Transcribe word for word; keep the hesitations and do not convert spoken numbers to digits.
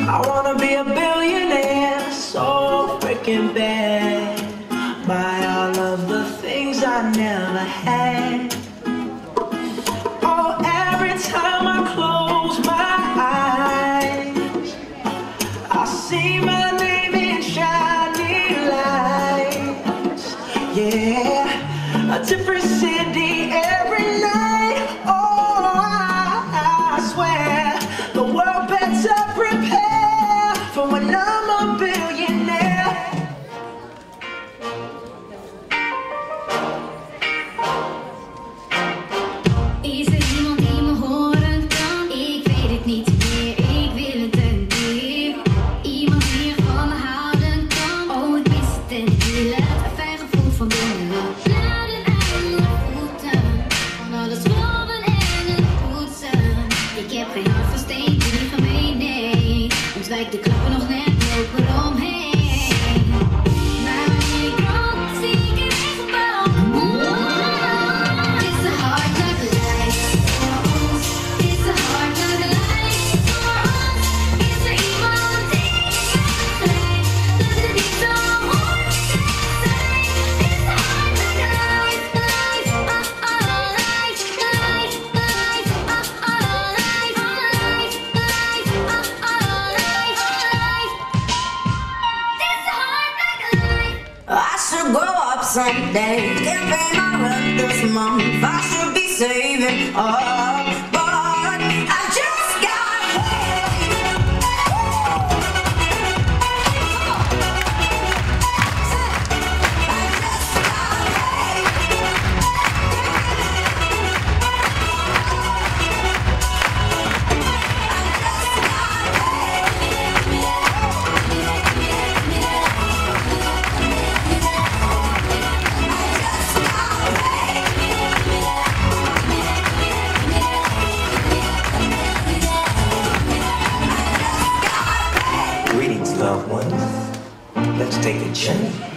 I wanna be a billionaire, so freaking bad. Buy all of the things I never had. Oh, every time I close my eyes, I see my name in shiny lights. Yeah, a different city every night. Oh, I, I swear the world better prepare for when I'm a billionaire. Is er iemand die me horen kan? Ik weet het niet meer, ik wil het een keer. Iemand die ervan me houden kan. Oh, ik mis het en ik wil het. Een fijn gevoel van binnen. Bladen aan mijn voeten, van alles robben en het poetsen. Ik heb geen hart van steen, niet gemeen, nee. Ontwijk de klappen nog net, loop eromheen. Maar wanneer ik rook, zie ik er echt wel. Het is een hard knock life voor ons. Het is een hard knock life voor ons. Is er iemand die mij begrijpt dat het niet zo hoort te zijn? Het is een hard knock life, life, oh oh, life, life, life, oh oh, life, life, life, oh oh, life, life. It is a hard knock life. I should grow up someday. Can't pay my rent this month. I should be saving up, but I just got paid. I just got paid. Greetings, loved ones. Let's take a journey